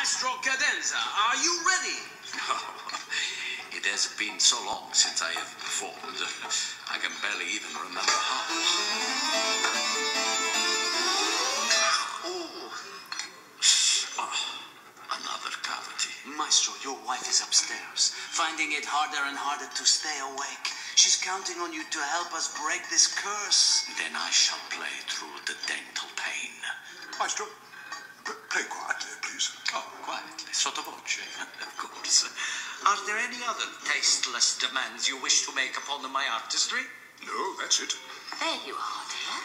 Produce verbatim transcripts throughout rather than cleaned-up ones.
Maestro Cadenza, are you ready? Oh, it has been so long since I have performed. I can barely even remember how. Oh. Oh, another cavity. Maestro, your wife is upstairs, finding it harder and harder to stay awake. She's counting on you to help us break this curse. Then I shall play through the dental pain. Maestro, play quietly, please. Oh, quietly, sotto voce, of course. Are there any other tasteless demands you wish to make upon my artistry? No, that's it. There you are, dear.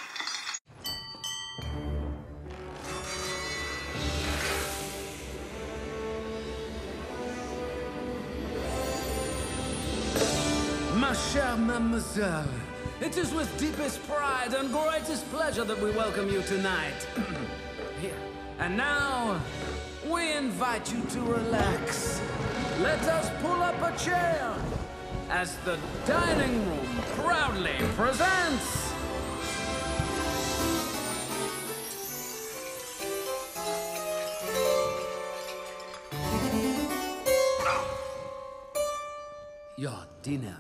Ma chère mademoiselle, it is with deepest pride and greatest pleasure that we welcome you tonight. Here. And now, we invite you to relax. Let us pull up a chair as the dining room proudly presents... your dinner.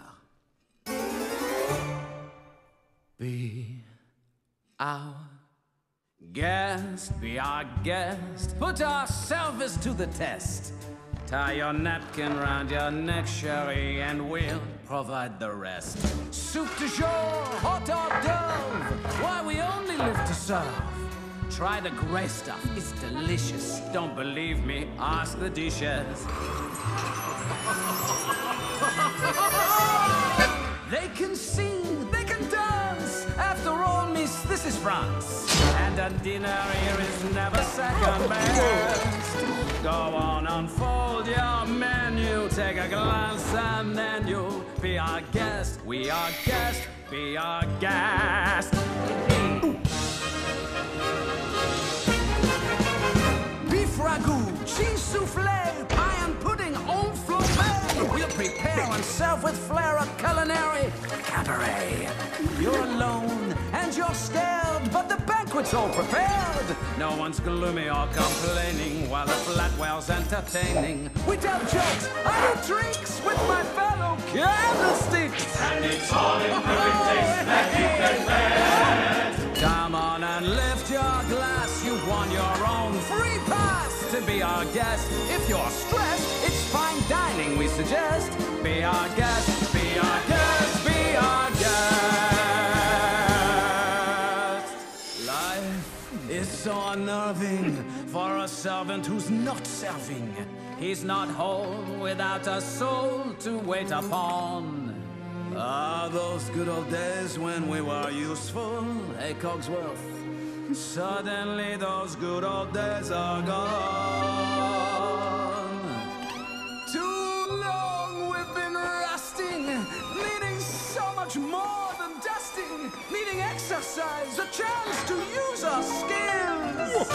Be our guest, be our guest. Put our service to the test. Tie your napkin round your neck, sherry, and we'll provide the rest. Soup du jour, hot hors d'oeuvre. Why, we only live to serve. Try the gray stuff, it's delicious. Don't believe me, ask the dishes. They can sing, they can dance. After all, miss, this is France. And a dinner here is never second best. Go on, unfold your menu. Take a glance and then you'll be our guest. We are guest, be our guest. Beef ragout, cheese soufflé, pie and pudding, old flambé. We'll prepare and serve with flair a culinary cabaret. You're alone and you're scared, but the banquet's all prepared. No one's gloomy or complaining while the flatwell's entertaining. We tell jokes, I do drinks with my fellow candlesticks. And it's all in perfect taste that you can bet. Come on and lift your glass. You won your own free pass to be our guest. If you're stressed, it's fine dining we suggest. Be our guest, be our guest, be our guest. Life is so unnerving for a servant who's not serving. He's not whole without a soul to wait upon. Ah, those good old days when we were useful, hey Cogsworth. Suddenly those good old days are gone. Too long we've been rusting, needing so much more than dusting, needing exercise, a chance to use our skills.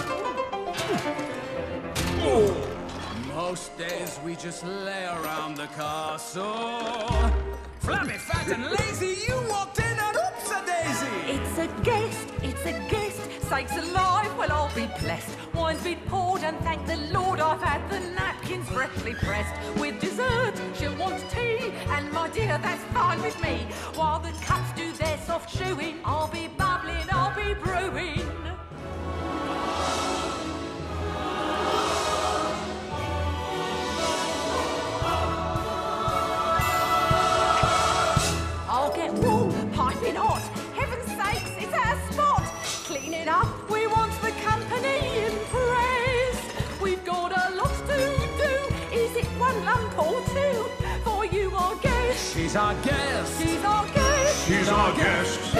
Most days we just lay around the castle. Flabby, fat and lazy, you walked in and oops-a-daisy! It's a guest, it's a guest. Sakes alive, well I'll be blessed. Wine's been poured and thank the Lord I've had the napkins freshly pressed. With dessert, she'll want tea, and my dear, that's fine with me. While the cups do their soft chewing, I'll be bubbling, I'll be brewing. Piping hot, heaven's sakes, it's our spot. Clean it up, we want the company impressed. We've got a lot to do. Is it one lump or two? For you, our guest. She's our guest. She's our guest. She's our guest.